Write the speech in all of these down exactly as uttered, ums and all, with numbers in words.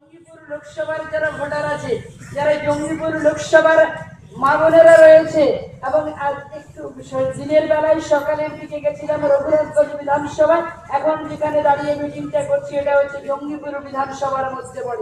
লোকসভার যারা ভোটার আছে, যারা জঙ্গিপুর লোকসভার মা বোনেরা রয়েছে, এবং একটু দিনের বেলায় সকালের দিকে গেছিলাম রঘুনাথগঞ্জ বিধানসভায়, এখন যেখানে দাঁড়িয়ে মিটিংটা করছি এটা হচ্ছে জঙ্গিপুর বিধানসভার মধ্যে পড়ে।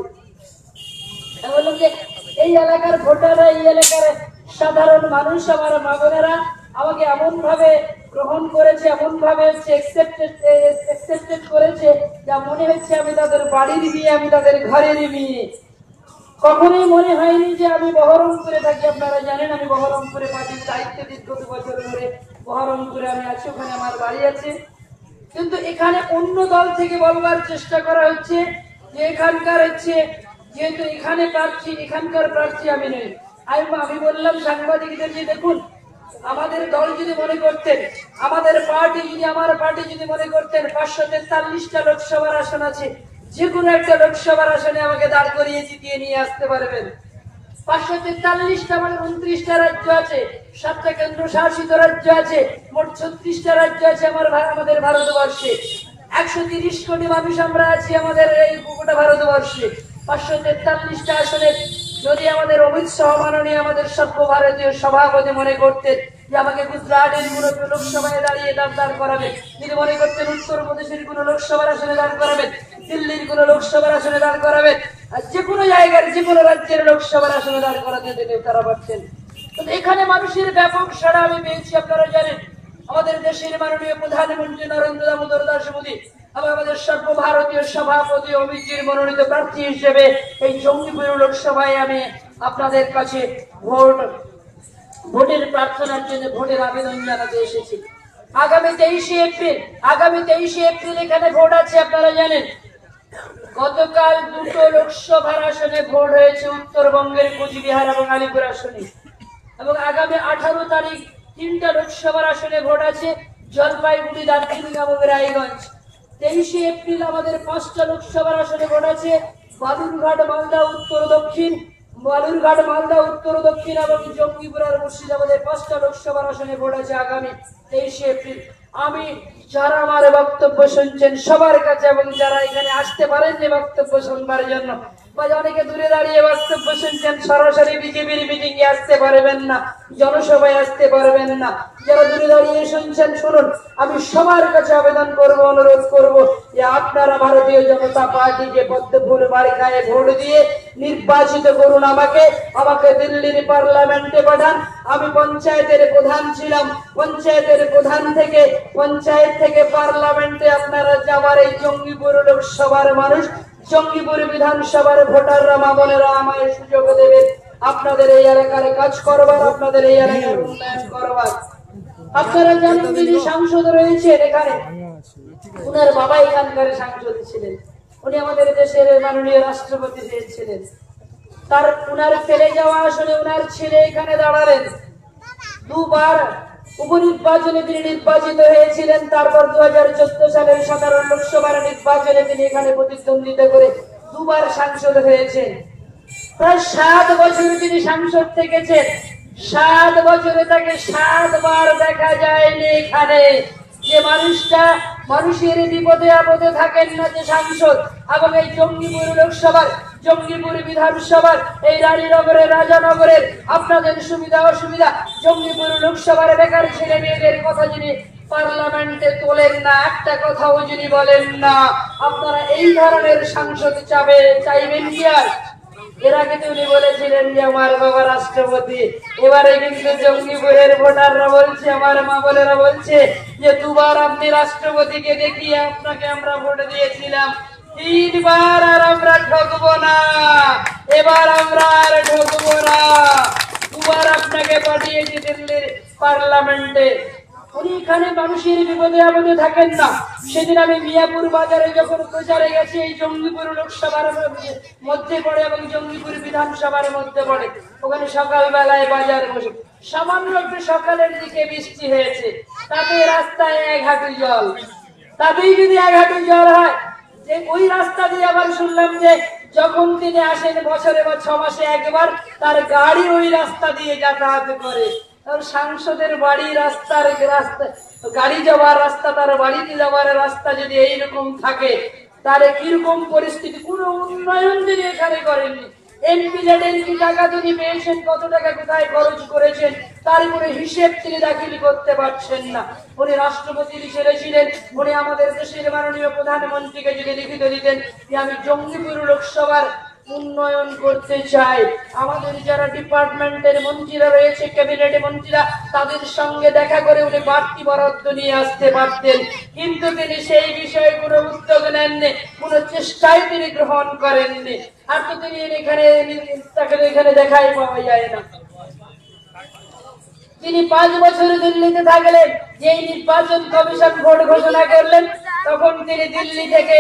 বললাম যে এই এলাকার ভোটাররা, এই এলাকার সাধারণ মানুষ, আমার মা বোনেরা আমাকে এমন ভাবে গ্রহণ করেছে, এমন ভাবে হচ্ছে একসেপ্টেড করেছে, যা মনে হচ্ছে আমি তাদের বাড়ির মেয়ে, আমি তাদের ঘরের মেয়ে। কখনোই মনে হয়নি যে আমি বহরমপুরে থাকি। আপনারা জানেন আমি বহরমপুরে পার্টির দায়িত্বে দীর্ঘ দু বছর ধরে বহরমপুরে আমি আছি, ওখানে আমার বাড়ি আছে। কিন্তু এখানে অন্য দল থেকে বলবার চেষ্টা করা হচ্ছে যে এখানকার হচ্ছে, যেহেতু এখানে প্রার্থী, এখানকার প্রার্থী আমি নই। আমি বললাম সাংবাদিকদের যে দেখুন, আমাদের দল যদি মনে করতেন, আমাদের পার্টি যদি, আমার পার্টি যদি মনে করতেন পাঁচশো তেতাল্লিশটা লোকসভার আসন আছে, যে কোনো একটা লোকসভার আসনে আমাকে দাঁড় করিয়ে জিতিয়ে নিয়ে আসতে পারবেন। পাঁচশো তেতাল্লিশটা মানে উনত্রিশটা রাজ্য আছে, সাতটা কেন্দ্র শাসিত রাজ্য আছে, মোট ছত্রিশটা রাজ্য আছে আমার আমাদের ভারতবর্ষে। একশো তিরিশ কোটি মানুষ আমরা আছি আমাদের এই গোটা ভারতবর্ষে। পাঁচশো তেতাল্লিশটা আসনে যদি আমাদের অমিত শাহ মাননীয় আমাদের সর্বভারতীয় সভাপতি মনে করতেন যে আমাকে গুজরাটের কোন লোকসভায় দাঁড়িয়ে দাঁড় করাবেন, যদি মনে করতেন উত্তরপ্রদেশের কোন লোকসভার আসনে দাঁড় করাবেন, দিল্লির কোন লোকসভার আসনে দাঁড় করাবেন, আর যে কোনো জায়গার যে কোনো রাজ্যের লোকসভার আসনে দাঁড় করাতে দিলে তারা পারতেন। এখানে মানুষের ব্যাপক সাড়া আমি পেয়েছি। আপনারা জানেন আমাদের দেশের মাননীয় প্রধানমন্ত্রী নরেন্দ্র দামোদর দাস মোদী এবং আমাদের সর্বভারতীয় সভাপতি অমিতজির মনোনীত প্রার্থী হিসেবে এই জঙ্গিপুর লোকসভায় আমি আপনাদের কাছে ভোট ভোটের প্রার্থনার জন্য ভোটের আবেদন জানাতে এসেছি। আগামী তেইশে এপ্রিল আগামী তেইশে এপ্রিল এখানে ভোট আছে। আপনারা জানেন গতকাল দুটো লোকসভার আসনে ভোট হয়েছে, উত্তরবঙ্গের কোচবিহার এবং আলিপুর আসনে, এবং আগামী আঠারো তারিখ তিনটা লোকসভার আসনে ভোট আছে, জলপাইগুড়ি, দার্জিলিং এবং রায়গঞ্জ। তেইশে এপ্রিল আমাদের পাঁচটা লোকসভার আসনে ভোট আছে, বালুরঘাট, মালদা, উত্তর দক্ষিণ, বালুরঘাট, মালদা, উত্তর দক্ষিণ এবং জঙ্গিপুর আর মুর্শিদাবাদের পাঁচটা লোকসভার আসনে ভোট আছে আগামী তেইশে এপ্রিল। আমি যারা আমার বক্তব্য শুনছেন সবার কাছে, এবং যারা এখানে আসতে পারেন যে বক্তব্য শুনবার জন্য, বা অনেকে দূরে দাঁড়িয়ে বক্তব্য শুনছেন, সরাসরি বিজেপির মিটিং এ আসতে পারবেন না, জনসভায় আসতে পারবেন না, যারা দূরে দাঁড়িয়ে শুনছেন শুনুন, আমি সবার কাছে আবেদন করব, অনুরোধ করব যে আপনারা ভারতীয় জনতা পার্টিকে পদ্মফুল মার্কায় ভোট দিয়ে নির্বাচিত করুন। আমাকে আমাকে দিল্লির পার্লামেন্টে পাঠান। আমি পঞ্চায়েতের প্রধান ছিলাম, পঞ্চায়েতের প্রধান থেকে পঞ্চায়েত থেকে পার্লামেন্টে আপনারা যাবার এই জঙ্গিপুর লোকসভার মানুষ, জঙ্গিপুর বিধানসভার ভোটাররা, মা বোনেরা আমায় সুযোগ দেবেন আপনাদের এই এলাকার কাজ করবার, আপনাদের এই এলাকার উন্নয়ন করবার। আপনারা জানেন যিনি সাংসদ রয়েছেন এখানে, উনার বাবা এখানকার সাংসদ ছিলেন, উনি আমাদের দেশের মাননীয় রাষ্ট্রপতি ছিলেন। তার উনার ফেলে যাওয়া আসলে উনার ছেলে এখানে দাঁড়ালেন, দুবার উপনির্বাচনে তিনি নির্বাচিত হয়েছিলেন। তারপর দু হাজার চোদ্দ সালের সাধারণ লোকসভার নির্বাচনে তিনি এখানে প্রতিদ্বন্দ্বিতা করে দুবার সাংসদ হয়েছেন। প্রায় সাত বছর তিনি সাংসদ থেকেছেন, সাত বছরে তাকে সাতবার দেখা যায়নি এখানে। যে মানুষটা মানুষের বিপদে আপদে থাকেন না, যে সাংসদ, এবং এই জঙ্গিপুর লোকসভার, জঙ্গিপুর বিধানসভার, এই রানীনগরের, রাজানগরের আপনাদের সুবিধা অসুবিধা, জঙ্গিপুর লোকসভার বেকার ছেলে মেয়েদের কথা যিনি পার্লামেন্টে তোলেন না, একটা কথাও যিনি বলেন না, আপনারা এই ধরনের সাংসদ চাবে চাইবেন কি? আর এর আগে তো উনি বলেছিলেন যে আমার বাবা রাষ্ট্রপতি, এবারে কিন্তু জঙ্গিপুরের ভোটাররা বলছে, আমার মা বোনেরা বলছে যে দুবার আপনি রাষ্ট্রপতিকে দেখিয়ে আপনাকে আমরা ভোট দিয়েছিলাম, তিনবার আর আমরা ঠকবো না, এবার আমরা আর ঠকবো না, দুবার আপনাকে পাঠিয়েছি দিল্লির পার্লামেন্টে। উনি এখানে মানুষের বিপদে আপদে থাকেন না। সেদিন আমি মিয়াপুর বাজারে যখন প্রচারে গেছি, এই জঙ্গিপুর লোকসভার মধ্যে পড়ে এবং জঙ্গিপুর বিধানসভার মধ্যে পড়ে, ওখানে সকালবেলায় বাজার বসে, সামান্য একটু সকালের দিকে বৃষ্টি হয়েছে, তাতে রাস্তায় এক হাঁটু জল, তাতেই যদি এক হাঁটু জল হয়, যে ওই রাস্তা দিয়ে আবার শুনলাম যে যখন তিনি আসেন বছরে বা ছ মাসে একবার, তার গাড়ি ওই রাস্তা দিয়ে যাতায়াত করে। সাংসদের বাড়ি রাস্তার রাস্তা, গাড়ি যাওয়ার রাস্তা, তার বাড়িতে যাওয়ার রাস্তা যদি এইরকম থাকে, তাহলে কিরকম পরিস্থিতি, কোনো উন্নয়ন তিনি এখানে করেননি। এমপি কি টাকা তিনি পেয়েছেন, কত টাকা কোথায় খরচ করেছেন, তার কোনো হিসেব তিনি দাখিল করতে পারছেন না। উনি রাষ্ট্রপতির ছেলে ছিলেন, উনি আমাদের দেশের মাননীয় প্রধানমন্ত্রীকে যদি লিখিত দিতেন যে আমি জঙ্গিপুর লোকসভার উন্নয়ন করতে চাই, আমাদের যারা ডিপার্টমেন্টের মন্ত্রীরা রয়েছে, ক্যাবিনেট মন্ত্রীরা, তাদের সঙ্গে দেখা করে উনি বাড়তি বরাদ্দ নিয়ে আসতে পারতেন, কিন্তু তিনি সেই বিষয়ে কোনো উদ্যোগ নেননি, কোনো চেষ্টাই তিনি গ্রহণ করেননি। আর তো তিনি এখানে তাকে এখানে দেখাই পাওয়া যায় না। তিনি পাঁচ বছর দিল্লিতে থাকলেন, যেই নির্বাচন কমিশন ভোট ঘোষণা করলেন তখন তিনি দিল্লি থেকে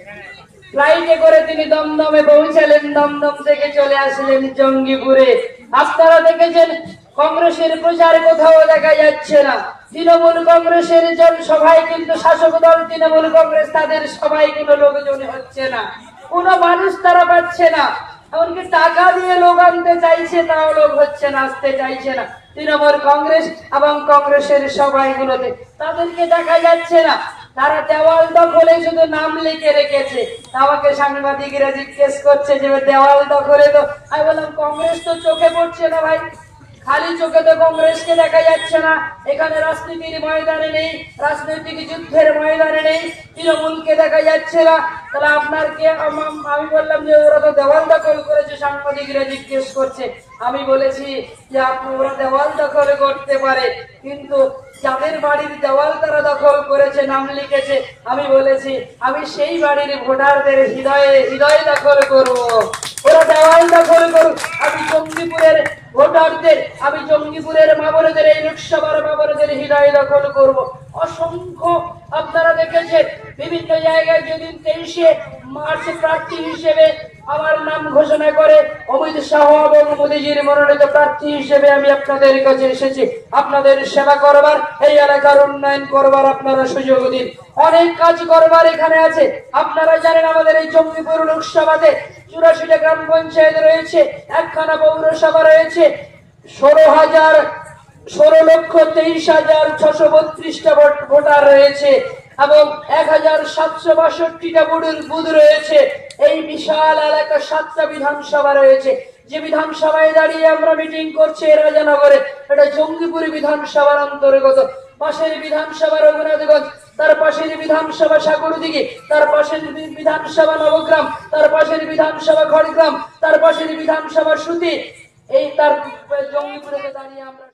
ফ্লাইটে করে তিনি দমদমে পৌঁছালেন, দমদম থেকে চলে আসলেন জঙ্গিপুরে। আপনারা দেখেছেন কংগ্রেসের প্রচার কোথাও দেখা যাচ্ছে না, তৃণমূল কংগ্রেসের জন সভায় কিন্তু শাসক দল তৃণমূল কংগ্রেস তাদের সবাই কোনো লোকজন হচ্ছে না, কোনো মানুষ তারা পাচ্ছে না, এমনকি টাকা দিয়ে লোক আনতে চাইছে তাও লোক হচ্ছে না, আসতে চাইছে না। তৃণমূল কংগ্রেস এবং কংগ্রেসের সভাগুলোতে তাদেরকে দেখা যাচ্ছে না, তারা দেওয়াল দখলে শুধু নাম লিখে রেখেছে। আমাকে সাংবাদিকরা জিজ্ঞেস করছে যে দেওয়াল দখলে, তো আমি বললাম কংগ্রেস তো চোখে পড়ছে না ভাই, খালি চোখে তো কংগ্রেসকে দেখা যাচ্ছে না, এখানে রাজনীতির ময়দানে নেই, রাজনৈতিক যুদ্ধের ময়দানে নেই, তৃণমূলকে দেখা যাচ্ছে না, তাহলে আপনার কে? আমি বললাম যে ওরা তো দেওয়াল দখল করেছে, সাংবাদিকরা জিজ্ঞেস করছে। আমি বলেছি যে আপনি ওরা দেওয়াল দখল করতে পারে, কিন্তু যাদের বাড়ির দেওয়াল তারা দখল করেছে, নাম লিখেছে, আমি বলেছি আমি সেই বাড়ির ভোটারদের হৃদয়ে হৃদয় দখল করব, ওরা দেওয়াল দখল করুক। আমি জঙ্গিপুরের ভোটারদের, আমি জঙ্গিপুরের মা বোনেদের, এই লোকসভার মা বোনেদের হৃদয় দখল করব। অসংখ্য আপনারা দেখেছেন বিভিন্ন জায়গায় যেদিন তেইশে মার্চ প্রার্থী হিসেবে আমার নাম ঘোষণা করে অমিত শাহ এবং মোদীজির মনোনীত প্রার্থী হিসেবে আমি আপনাদের কাছে এসেছি আপনাদের সেবা করবার, এই এলাকার উন্নয়ন করবার আপনারা সুযোগ দিন। অনেক কাজ করবার এখানে আছে। আপনারা জানেন আমাদের এই জঙ্গিপুর লোকসভাতে চুরাশিটা গ্রাম পঞ্চায়েত রয়েছে, একখানা পৌরসভা রয়েছে, ষোলো হাজার ষোলো লক্ষ তেইশ হাজার ছশো বত্রিশটা ভোটার রয়েছে এবং এক হাজার সাতশো বাষট্টিটা বুথ রয়েছে। এই বিশাল এলাকা সাতটা বিধানসভা রয়েছে। যে বিধানসভায় দাঁড়িয়ে আমরা মিটিং করছি রাজানগরে, এটা জঙ্গিপুর বিধানসভার অন্তর্গত। পাশের বিধানসভা রঘুনাথগঞ্জ, তার পাশের বিধানসভা সাগরদিঘি, তার পাশের বিধানসভা নবগ্রাম, তার পাশের বিধানসভা খড়গ্রাম, তার পাশের বিধানসভা সুতি। এই তার জঙ্গিপুরে দাঁড়িয়ে আমরা